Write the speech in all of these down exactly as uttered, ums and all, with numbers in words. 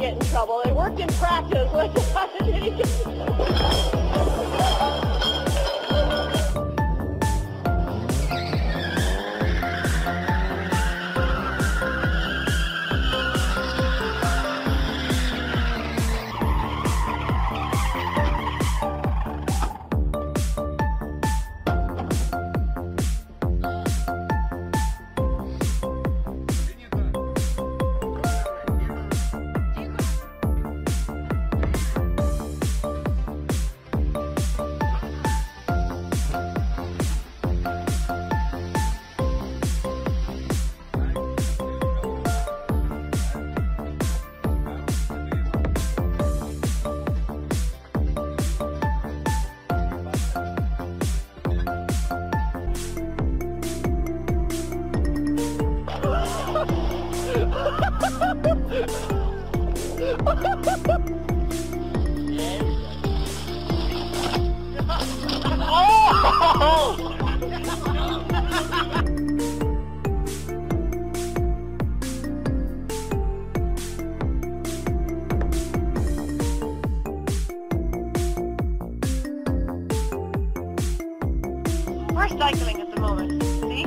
get in trouble. It worked in practice. How did he get in trouble? We're cycling at the moment, see?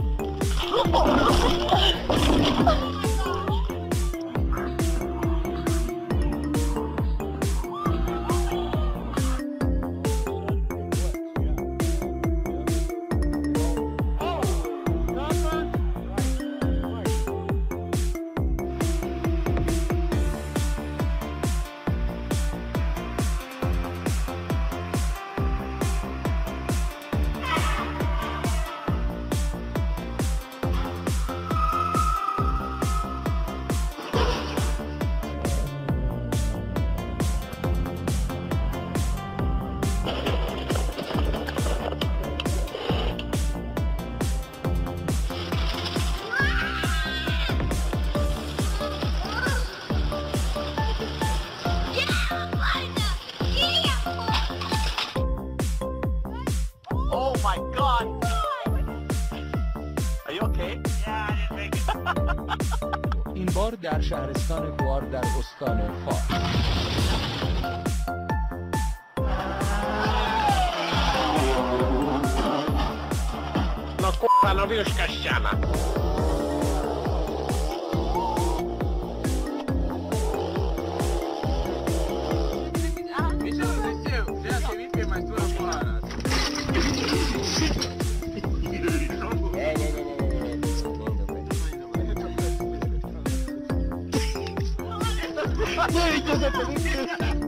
Oh my God! Are you okay? Yeah, I didn't make it. این بار در شهرستان بوار در استان فارس. No c***a, no viu Casciana. Giuseppe,